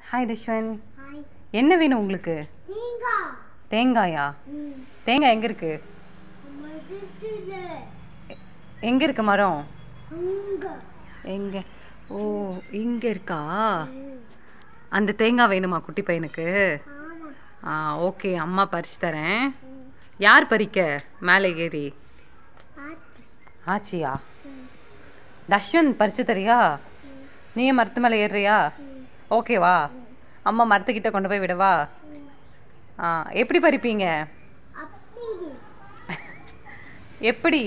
Hi Dashwanth. Hi. என்ன வேணும் உங்களுக்கு? தேங்காய். தேங்காயா? தேங்காய் எங்கே இருக்கு? எங்கே இருக்கு மரம்? எங்கே? ஓ, இங்கே இருக்கா? அந்த தேங்காய் வேணுமா குட்டி பையனுக்கு? ஆ, ஓகே, அம்மா பறிச்சு தரேன். யார் பறிக்க மேலே ஏறி? ஆச்சியா? தஷ்வந்த் பறிச்சு தரியா? நீயே மரத்து மேலே ஏறுறியா? ஓகேவா? அம்மா மரத்துக்கிட்ட கொண்டு போய் விடவா? ஆ, எப்படி பறிப்பீங்க? எப்படி?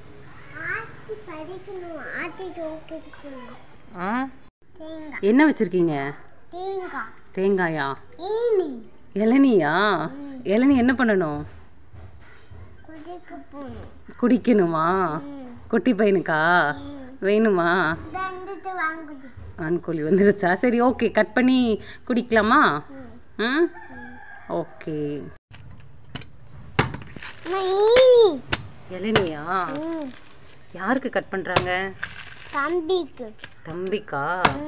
ஆ, என்ன வச்சிருக்கீங்க? தேங்காயா? இளநியா? இளநீ என்ன பண்ணணும்? குடிக்கணுமா? குட்டி பையனுக்கா வேணுமா? வான்கோழி வந்துருச்சா? சரி, ஓகே, கட் பண்ணி குடிக்கலாமா? ம், ஓகே. இளநியா? யாருக்கு கட் பண்ணுறாங்க? தம்பிக்கு. தம்பிக்கா?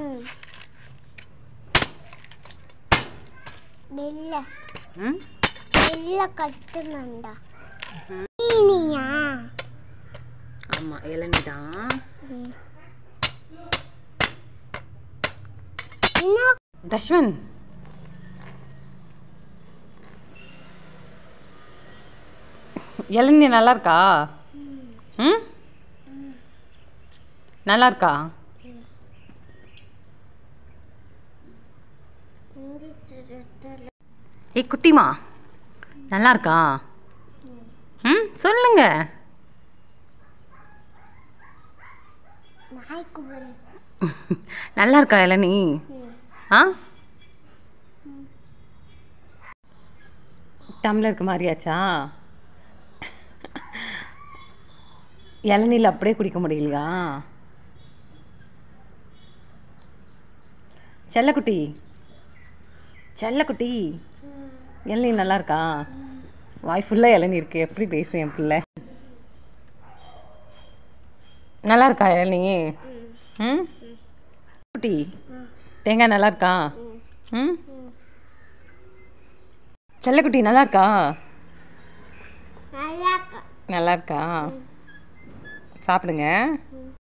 கட்டுமண்டா. ஆமாம், இளநீ தான். தஷ்வந்த், இளநீ நல்லா இருக்கா? ம், நல்லா இருக்கா? ஏய் குட்டிமா, நல்லா இருக்கா? ம், சொல்லுங்க. நல்லா இருக்கா இளநீ? ஆ, டம்ளருக்கு மாறியாச்சா? இளநீல அப்படியே குடிக்க முடியலையா? செல்லக்குட்டி, செல்லக்குட்டி, இளநீ நல்லா இருக்கா? வாய் ஃபுல்லாக இளநீ இருக்கு, எப்படி பேசும் என் பிள்ளை? நல்லா இருக்கா இளநீ? ம், குட்டி, தேங்காய் நல்லா இருக்கா? ம், செல்லக்குட்டி நல்லா இருக்கா? நல்லா இருக்கா? சாப்பிடுங்க.